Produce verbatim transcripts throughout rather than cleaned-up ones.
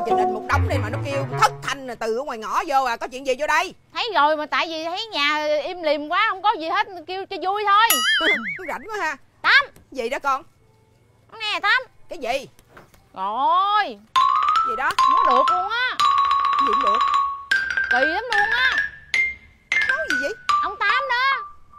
trình in một đống đây mà nó kêu thất thanh là từ ở ngoài ngõ vô à. Có chuyện gì vô đây? Thấy rồi mà tại vì thấy nhà im lìm quá, không có gì hết, kêu cho vui thôi. Rảnh quá ha. Tám. Gì đó con? Nè Tám. Cái gì? Rồi. Gì đó? Không có được luôn á. Gì cũng được? Kỳ lắm luôn á. Nói gì vậy? Ông Tám đó.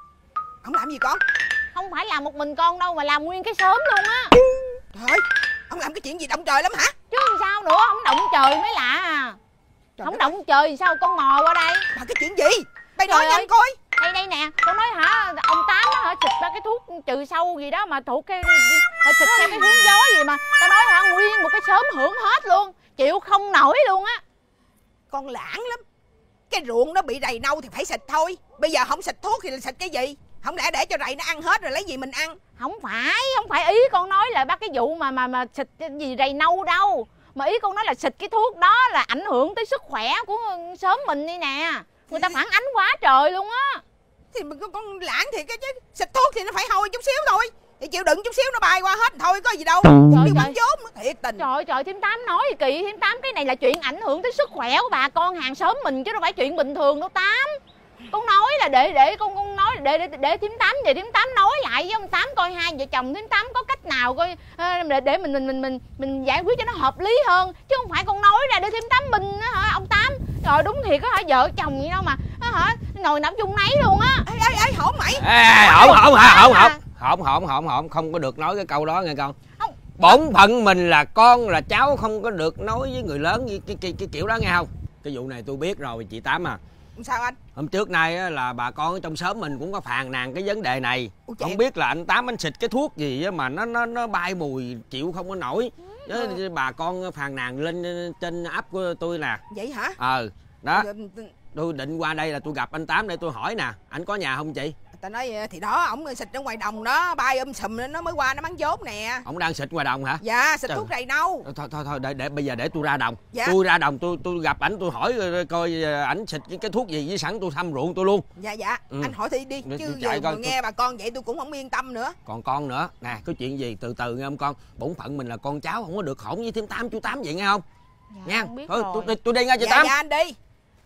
Ông làm gì con? Không phải làm một mình con đâu mà làm nguyên cái xóm luôn á. Trời ơi, ông làm cái chuyện gì động trời lắm hả? Chứ làm sao nữa, không động trời mới lạ à. Trời không động trời thì sao con mò qua đây? Mà cái chuyện gì? Bây nói nhanh coi. Đây đây nè, con nói hả, ông Tám á hả, xịt ra cái thuốc trừ sâu gì đó mà thuộc cái xịt theo cái hướng gió gì mà tao nói hả, nguyên một cái xóm hưởng hết luôn, chịu không nổi luôn á. Con lãng lắm. Cái ruộng nó bị rầy nâu thì phải xịt thôi. Bây giờ không xịt thuốc thì xịt cái gì? Không lẽ để cho rầy nó ăn hết rồi lấy gì mình ăn? Không phải, không phải ý con nói là bác cái vụ mà mà mà xịt gì rầy nâu đâu. Mà ý con nói là xịt cái thuốc đó là ảnh hưởng tới sức khỏe của xóm mình đi nè. Người ta phản ánh quá trời luôn á. Thì con, con lãng thiệt cái chứ. Xịt thuốc thì nó phải hôi chút xíu thôi. Thì chịu đựng chút xíu nó bay qua hết thôi, có gì đâu. Trời Đi bắn vốn thiệt tình. Trời ơi trời, thím Tám nói gì kỳ. Thím Tám, cái này là chuyện ảnh hưởng tới sức khỏe của bà con hàng xóm mình chứ đâu phải chuyện bình thường đâu Tám. Con nói là để để con con nói để để để thím Tám về thím Tám nói lại với ông Tám coi hai vợ chồng thím Tám có cách nào coi để để mình mình mình mình mình giải quyết cho nó hợp lý hơn, chứ không phải con nói ra để thím Tám bình á hả ông Tám. Rồi đúng thiệt á hả, vợ chồng gì đâu mà hả nồi nấu chung nấy luôn á. Ê ê ê hổn mày. Ê hổn hổn hả hổn hổn hổn hổn hổn hổn không có được nói cái câu đó nghe con. Không. Bổn phận mình là con là cháu, không có được nói với người lớn với cái, cái, cái kiểu đó nghe không. Cái vụ này tôi biết rồi chị Tám à. Sao anh? Hôm trước nay á, là bà con ở trong xóm mình cũng có phàn nàn cái vấn đề này. Ủa, không biết là anh Tám anh xịt cái thuốc gì á mà nó nó nó bay mùi chịu không có nổi. Chứ ừ. bà con phàn nàn lên trên app của tôi nè. Vậy hả? Ờ đó. Tôi định qua đây là tôi gặp anh Tám để tôi hỏi nè, anh có nhà không chị? Ta nói thì đó, ổng xịt ở ngoài đồng đó, bay um sùm nó mới qua nó bắn vốn nè. Ổng đang xịt ngoài đồng hả? Dạ, xịt Trời. thuốc rầy nâu. Thôi thôi thôi để, để bây giờ để tôi ra đồng. Dạ. Tôi ra đồng tôi tôi gặp ảnh tôi hỏi coi ảnh xịt cái thuốc gì với sẵn tôi thăm ruộng tôi luôn. Dạ dạ, ừ. Anh hỏi thi đi Để, chứ giờ coi, nghe bà con vậy tôi cũng không yên tâm nữa. Còn con nữa nè, có chuyện gì từ từ nghe không con. Bổn phận mình là con cháu, không có được hỗn với thím Tám chú Tám vậy nghe không? Dạ, nha. Thôi tôi, tôi tôi đi nha chị dạ, Tám. Dạ anh đi.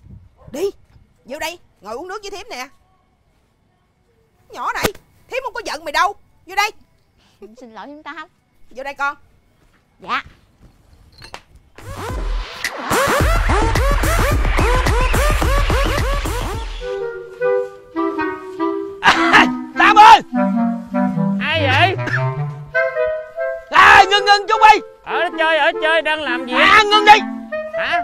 Đi vô đây ngồi uống nước với thím nè. Nhỏ này, thím không có giận mày đâu. Vô đây. Xin lỗi thím Tám. Vô đây con. Dạ. À, Tám ơi. Ai vậy? À, ngưng ngưng chút đi. Ở chơi ở chơi đang làm gì? À, ngưng đi. Hả?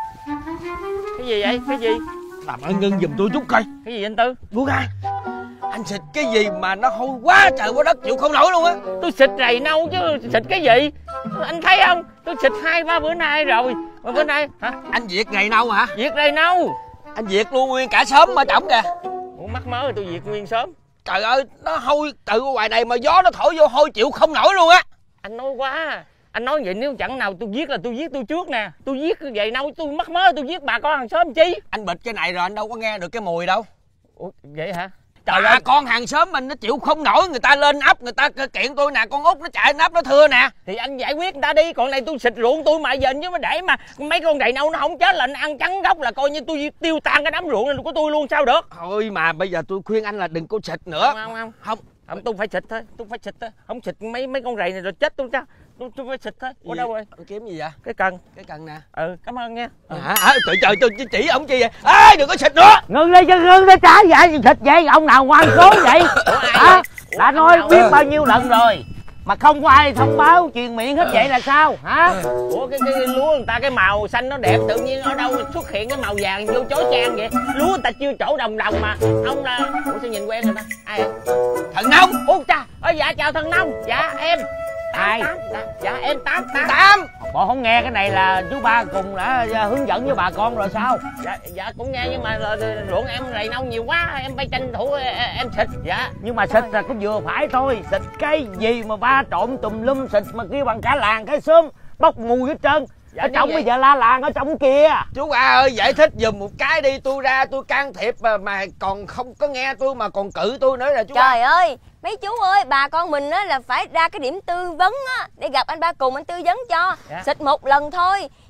Cái gì vậy? Cái gì? Làm ơn ngưng giùm tôi chút coi. Cái gì anh Tư? Buông ra. Anh xịt cái gì mà nó hôi quá trời quá đất chịu không nổi luôn á. Tôi xịt rầy nâu chứ xịt cái gì? Anh thấy không? Tôi xịt hai ba bữa nay rồi. Mà bữa nay hả? Anh Việt rầy nâu hả? Việt rầy nâu. Anh Việt luôn nguyên cả xóm ở trỏng kìa. Ủa mắc mớ rồi tôi Việt nguyên sớm. Trời ơi, nó hôi từ ngoài này mà gió nó thổi vô hôi chịu không nổi luôn á. Anh nói quá. Anh nói vậy nếu chẳng nào tôi giết là tôi giết tôi trước nè. Tôi giết vậy đâu tôi mắc mớ tôi giết bà con hàng xóm chi. Anh bịt cái này rồi anh đâu có nghe được cái mùi đâu. Ủa vậy hả? Trời ơi, con hàng xóm mình nó chịu không nổi, người ta lên ấp người ta kiện tôi nè, con út nó chạy lên ấp nó thưa nè. Thì anh giải quyết người ta đi, còn này tôi xịt ruộng tôi mà giờ chứ mà để mà mấy con rầy nâu nó không chết là anh ăn trắng gốc là coi như tôi tiêu tan cái đám ruộng này của tôi luôn sao được. Thôi mà bây giờ tôi khuyên anh là đừng có xịt nữa. Không không không. Không, không tôi phải xịt thôi, tôi phải xịt thôi. Không xịt mấy mấy con rầy này rồi chết tôi sao? Tôi, tôi phải xịt thôi. Ở đâu rồi? Kiếm gì vậy? Cái cần. Cái cần nè. Ừ, cảm ơn nha. Ừ. Hả? À, trời trời tôi chỉ ổng chi vậy? Ê, đừng có xịt nữa. Ngưng đi chứ, ngưng đi trái vậy gì xịt vậy? Ông nào ngoan cố vậy? Hả? Đã nói biết bao nhiêu lần rồi mà không có ai thông báo truyền miệng hết vậy là sao hả? Ủa cái, cái lúa người ta cái màu xanh nó đẹp tự nhiên ở đâu xuất hiện cái màu vàng vô chói chang vậy? Lúa người ta chưa trổ đồng đồng mà ông là ủa sao nhìn quen rồi ta? Ai vậy? Thần Nông. Ủa cha, ơ dạ chào Thần Nông. Dạ em. Ai? Dạ em Tám Tám. Tám. Bộ không nghe cái này là chú ba cùng đã hướng dẫn với bà con rồi sao? Dạ dạ cũng nghe nhưng mà là, ruộng em rầy nâu nhiều quá em phải tranh thủ em xịt. Dạ nhưng mà xịt là cũng vừa phải thôi. Xịt cái gì mà ba trộn tùm lum xịt mà kêu bằng cả làng cái xóm bốc mùi hết trơn. Dạ, ở trong bây giờ la làng ở trong kia. Chú ba ơi giải thích giùm một cái đi, tôi ra tôi can thiệp mà, mà còn không có nghe tôi mà còn cự tôi nữa là chú ba. Trời ơi mấy chú ơi, bà con mình á là phải ra cái điểm tư vấn á để gặp anh ba cùng anh tư vấn cho. Dạ. Xịt một lần thôi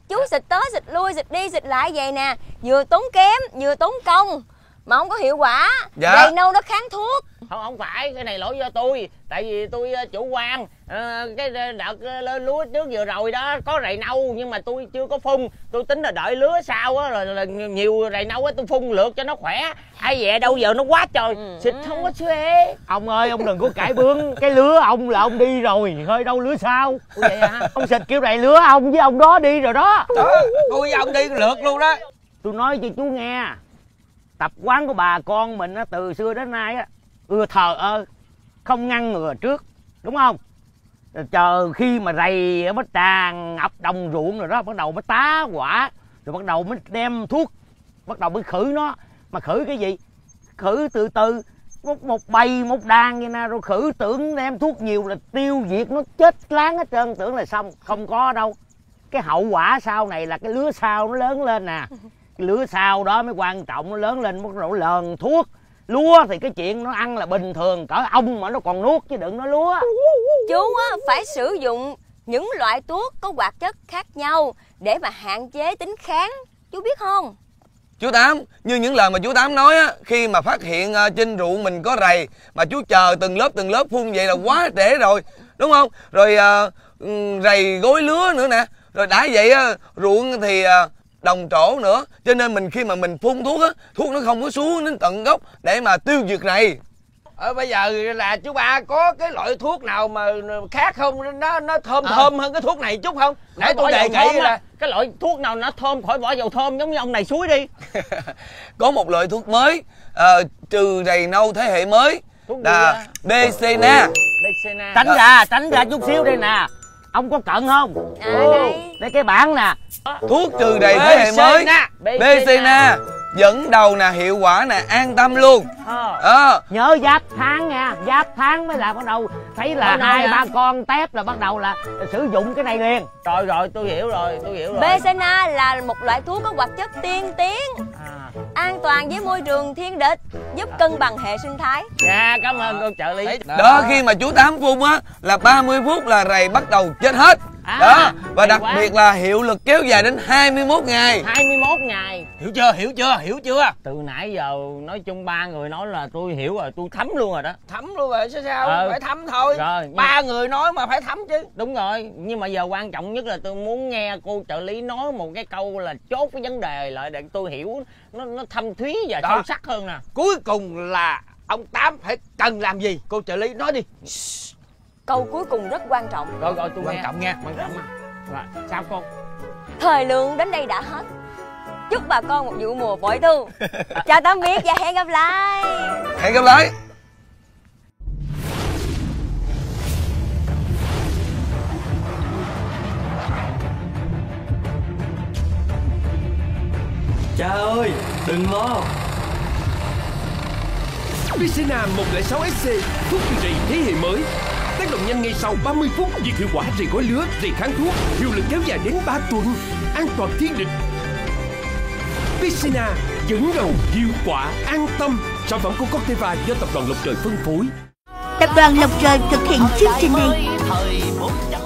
chú xịt tới xịt lui, xịt đi xịt lại vậy nè, vừa tốn kém vừa tốn công mà không có hiệu quả. Dạ. Rầy nâu nó kháng thuốc. Không, không phải, cái này lỗi do tôi. Tại vì tôi chủ quan. à, Cái đợt lên lúa trước vừa rồi đó có rầy nâu, nhưng mà tôi chưa có phun. Tôi tính là đợi lứa sau á, rồi là nhiều rầy nâu á tôi phun lượt cho nó khỏe. Ai về đâu giờ nó quá trời. ừ. Xịt không có xuê. Ông ơi, ông đừng có cãi bướng. Cái lứa ông là ông đi rồi, hơi đâu lứa sau. Ủa vậy hả? Ông xịt kiểu này lứa ông với ông đó đi rồi đó. Đó, tôi với ông đi lượt luôn đó. Tôi nói cho chú nghe, tập quán của bà con mình á, từ xưa đến nay á, ưa thờ ơ, không ngăn ngừa trước, đúng không? Rồi chờ khi mà rầy mới tràn ập đồng ruộng rồi đó, bắt đầu mới tá quả, rồi bắt đầu mới đem thuốc, bắt đầu mới khử nó. Mà khử cái gì? Khử từ từ, một, một bầy một đàn vậy nè, rồi khử tưởng đem thuốc nhiều là tiêu diệt nó chết láng hết trơn, tưởng là xong. Không có đâu. Cái hậu quả sau này là cái lứa sau nó lớn lên nè. Cái lứa sau đó mới quan trọng, nó lớn lên bắt đầu lờn thuốc. Lúa thì cái chuyện nó ăn là bình thường, cỡ ong mà nó còn nuốt chứ đừng nói lúa. Chú á, phải sử dụng những loại thuốc có hoạt chất khác nhau để mà hạn chế tính kháng, chú biết không? Chú Tám, như những lời mà chú Tám nói á, khi mà phát hiện uh, trên ruộng mình có rầy mà chú chờ từng lớp từng lớp phun vậy là quá trễ rồi, đúng không? Rồi uh, rầy gối lứa nữa nè. Rồi đã vậy á, ruộng thì uh, đồng trổ nữa, cho nên mình khi mà mình phun thuốc á, thuốc nó không có xuống đến tận gốc để mà tiêu diệt rầy. Ờ, bây giờ là chú ba có cái loại thuốc nào mà khác không, nó nó thơm à. thơm hơn cái thuốc này chút không? Để tôi đề nghị là cái loại thuốc nào nó thơm khỏi bỏ dầu thơm giống như ông này suối đi. Có một loại thuốc mới uh, trừ rầy nâu thế hệ mới là Becena. Becena. Tránh ra, tránh ra chút xíu đây nè. Ông có cận không? À, đây. Đây cái bảng nè. Thuốc trừ rầy thế hệ mới Becena, dẫn đầu nè, hiệu quả nè, an tâm luôn. Ờ. À. Nhớ giáp tháng nha, giáp tháng mới là bắt đầu thấy là Đâu hai đâu ba con tép là bắt đầu là sử dụng cái này liền. Rồi rồi, tôi hiểu rồi, tôi hiểu rồi. Becena là một loại thuốc có hoạt chất tiên tiến, À. an toàn với môi trường thiên địch, giúp cân bằng hệ sinh thái. Dạ, cảm ơn cô trợ lý. Đó. Đó, khi mà chú Tám phun á là ba mươi phút là rầy bắt đầu chết hết. À, đó, và đặc quá. biệt là hiệu lực kéo dài đến hai mươi mốt ngày. hai mươi mốt ngày. hiểu chưa, hiểu chưa, hiểu chưa? Từ nãy giờ nói chung ba người nói là tôi hiểu rồi, tôi thấm luôn rồi đó. Thấm luôn rồi, sao sao? Ờ. Phải thấm thôi. Rồi, nhưng... ba người nói mà phải thấm chứ. Đúng rồi, nhưng mà giờ quan trọng nhất là tôi muốn nghe cô trợ lý nói một cái câu là chốt cái vấn đề lại để tôi hiểu nó nó thâm thúy và Đó. sâu sắc hơn nè. Cuối cùng là ông Tám phải cần làm gì? Cô trợ lý nói đi. Câu cuối cùng rất quan trọng. Rồi rồi tôi Quan nghe. trọng nha. Quan trọng. Rồi, sao cô? Thời lượng đến đây đã hết. Chúc bà con một vụ mùa bội thu. Chào tạm biệt và hẹn gặp lại. Hẹn gặp lại. Cha ơi, đừng lo. Becena một không sáu ét xê, thuốc trừ rầy thế hệ mới. Tác động nhanh ngay sau ba mươi phút, diệt hiệu quả rầy gói lứa, rầy kháng thuốc, hiệu lực kéo dài đến ba tuần, an toàn thiên địch. Becena dẫn đầu, hiệu quả, an tâm. Sản phẩm của Corteva do tập đoàn Lộc Trời phân phối. Tập đoàn Lộc Trời thực hiện chương trình này.